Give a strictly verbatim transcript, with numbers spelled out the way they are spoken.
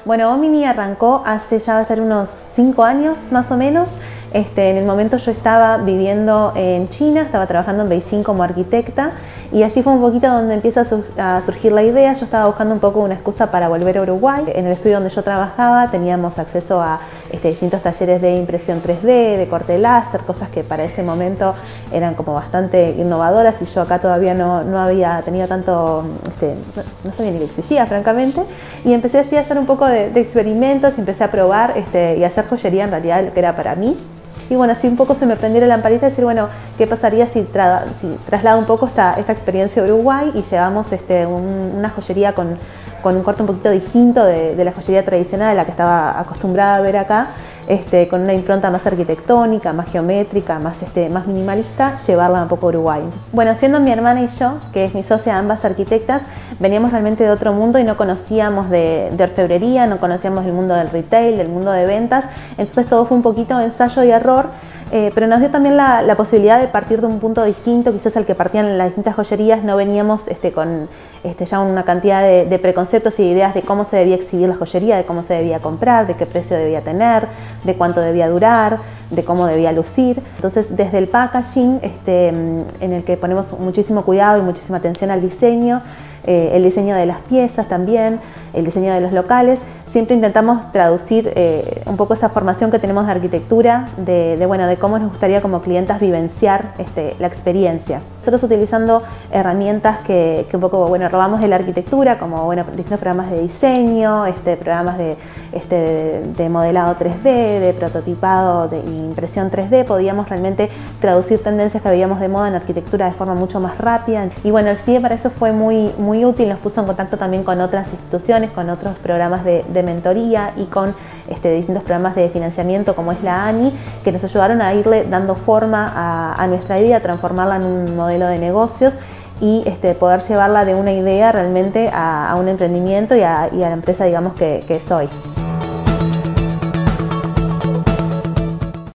Bueno, Omni arrancó hace ya va a ser unos cinco años más o menos. Este, en el momento yo estaba viviendo en China, estaba trabajando en Beijing como arquitecta y allí fue un poquito donde empieza a, su a surgir la idea. Yo estaba buscando un poco una excusa para volver a Uruguay. En el estudio donde yo trabajaba teníamos acceso a este, distintos talleres de impresión tres D, de corte láser, cosas que para ese momento eran como bastante innovadoras y yo acá todavía no, no había tenido tanto, este, no, no sabía ni qué existía francamente, y empecé allí a hacer un poco de, de experimentos y empecé a probar este, y a hacer joyería en realidad lo que era para mí. Y bueno, así un poco se me prendió la lamparita de decir, bueno, ¿qué pasaría si, tra si traslado un poco esta, esta experiencia a Uruguay y llevamos este, un, una joyería con, con un corte un poquito distinto de, de la joyería tradicional a la que estaba acostumbrada a ver acá, este, con una impronta más arquitectónica, más geométrica, más, este, más minimalista, llevarla un poco a Uruguay? Bueno, siendo mi hermana y yo, que es mi socia, ambas arquitectas, veníamos realmente de otro mundo y no conocíamos de, de orfebrería, no conocíamos el mundo del retail, del mundo de ventas, entonces todo fue un poquito ensayo y error. Eh, pero nos dio también la, la posibilidad de partir de un punto distinto, quizás al que partían las distintas joyerías. No veníamos este, con este, ya una cantidad de, de preconceptos y ideas de cómo se debía exhibir la joyería, de cómo se debía comprar, de qué precio debía tener, de cuánto debía durar, de cómo debía lucir. Entonces, desde el packaging, este, en el que ponemos muchísimo cuidado y muchísima atención al diseño, eh, el diseño de las piezas también, el diseño de los locales, siempre intentamos traducir eh, un poco esa formación que tenemos de arquitectura, de, de, bueno, de cómo nos gustaría como clientas vivenciar este, la experiencia. Nosotros utilizando herramientas que, que un poco, bueno, robamos de la arquitectura, como bueno, distintos programas de diseño, este, programas de, este, de, de modelado tres D, de prototipado, de impresión tres D, podíamos realmente traducir tendencias que veíamos de moda en arquitectura de forma mucho más rápida. Y bueno, el C I E para eso fue muy, muy útil, nos puso en contacto también con otras instituciones, con otros programas de, de mentoría y con este, distintos programas de financiamiento como es la ANI, que nos ayudaron a irle dando forma a, a nuestra idea, a transformarla en un modelo de negocios y este, poder llevarla de una idea realmente a, a un emprendimiento y a, y a la empresa, digamos, que, que soy.